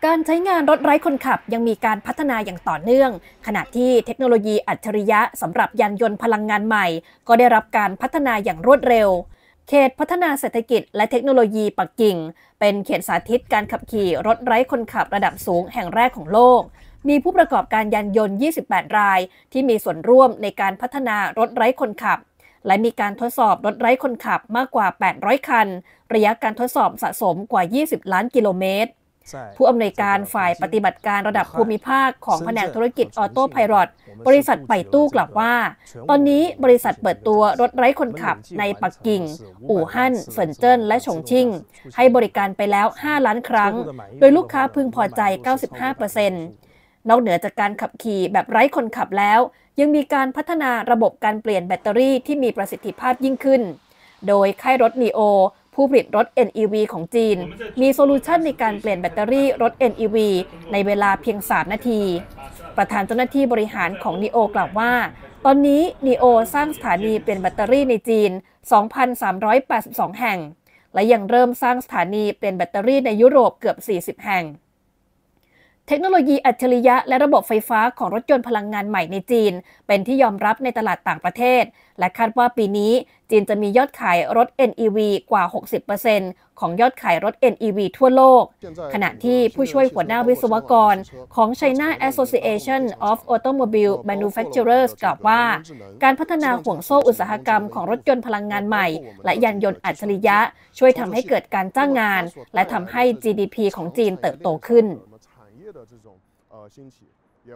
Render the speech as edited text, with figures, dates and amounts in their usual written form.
การใช้งานรถไร้คนขับยังมีการพัฒนาอย่างต่อเนื่องขณะที่เทคโนโลยีอัจฉริยะสำหรับยานยนต์พลังงานใหม่ก็ได้รับการพัฒนาอย่างรวดเร็วเขตพัฒนาเศรษฐกิจและเทคโนโลยีปักกิ่งเป็นเขตสาธิตการขับขี่รถไร้คนขับระดับสูงแห่งแรกของโลกมีผู้ประกอบการยานยนต์ 28 รายที่มีส่วนร่วมในการพัฒนารถไร้คนขับและมีการทดสอบรถไร้คนขับมากกว่า 800 คันระยะการทดสอบสะสมกว่า 20 ล้านกิโลเมตรผู้อำนวยการฝ่ายปฏิบัติการระดับภูมิภาคของแผนกธุรกิจออโต้ไพลอตบริษัทไปตู้กล่าวว่าตอนนี้บริษัทเปิดตัวรถไร้คนขับในปักกิ่งอู่ฮั่นเซินเจิ้นและฉงชิ่งให้บริการไปแล้ว 5 ล้านครั้งโดยลูกค้าพึงพอใจ 95%นอกเหนือจากการขับขี่แบบไร้คนขับแล้วยังมีการพัฒนาระบบการเปลี่ยนแบตเตอรี่ที่มีประสิทธิภาพยิ่งขึ้นโดยค่ายรถ NIO ผู้ผลิตรถ NEV ของจีนมีโซลูชันในการเปลี่ยนแบตเตอรี่รถ NEV ในเวลาเพียง 3 นาทีประธานเจ้าหน้าที่บริหารของ NIO กล่าวว่าตอนนี้ NIO สร้างสถานีเปลี่ยนแบตเตอรี่ในจีน 2,382 แห่งและยังเริ่มสร้างสถานีเปลี่ยนแบตเตอรี่ในยุโรปเกือบ 40 แห่งเทคโนโลยีอัจฉริยะและระบบไฟฟ้าของรถยนต์พลังงานใหม่ในจีนเป็นที่ยอมรับในตลาดต่างประเทศและคาดว่าปีนี้จีนจะมียอดขายรถ NEV กว่า 60% ของยอดขายรถ NEV ทั่วโลกขณะที่ผู้ช่วยหัวหน้าวิศวกรของ China Association of Automobile Manufacturers กล่าวว่าการพัฒนาห่วงโซ่อุตสาหกรรมของรถยนต์พลังงานใหม่และยานยนต์อัจฉริยะช่วยทำให้เกิดการจ้างงานและทำให้ GDP ของจีนเติบโตขึ้น的这种兴起。